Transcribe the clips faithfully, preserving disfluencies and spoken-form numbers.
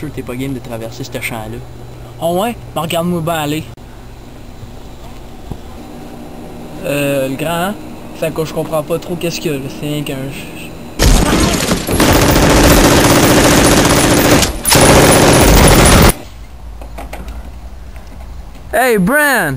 sûr que t'es pas game de traverser ce champ-là. Oh ouais? Ben regarde-moi bien aller. Euh, le grand, hein? C'est que je comprends pas trop qu'est-ce qu'il y a, là. C'est rien qu'un... Hey, Bran!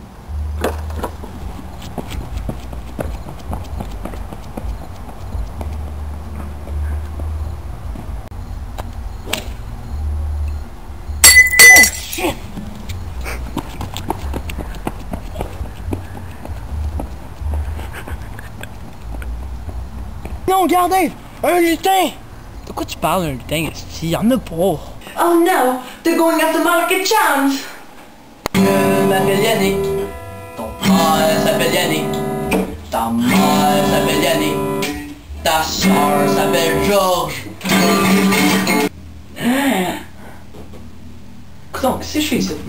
Non, regardez! Un lutin! De quoi tu parles, un lutin? Il y en a pas. Oh no, they're going after Malaka Chance. Je m'appelle Yannick. Ton frère s'appelle Yannick. Ta mère s'appelle Yannick. Ta soeur s'appelle Georges. Donc, c'est chez ça.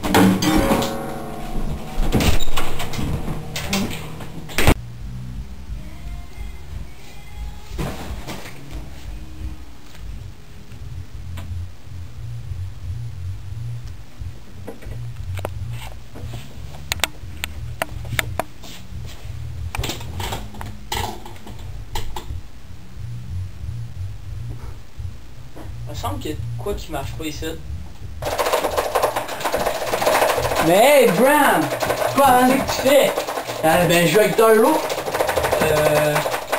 Il me semble qu'il y a quoi qui marche pas ici. Mais hey, Bram! Quoi, hein, que tu fais? Ah ben, je joue avec Darlo. Euh...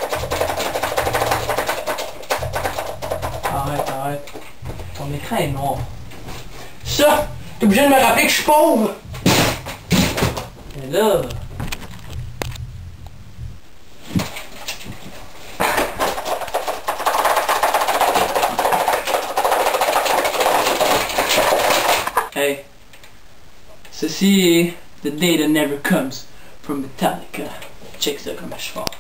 Arrête, arrête. Ton écran est noir. Ça! T'es obligé de me rappeler que je suis pauvre! Mais là... Hey, ceci est The Day That Never Comes from Metallica. Check ça comme je fais.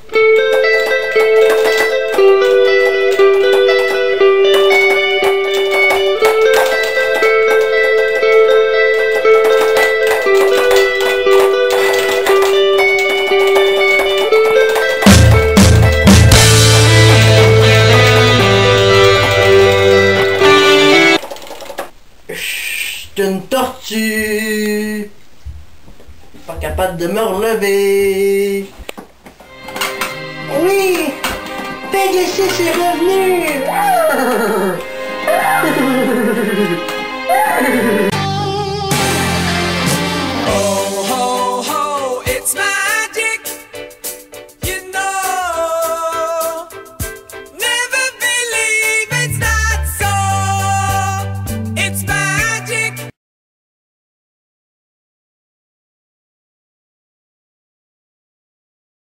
Une tortue, pas capable de me relever. Oui, Pegasus est revenu.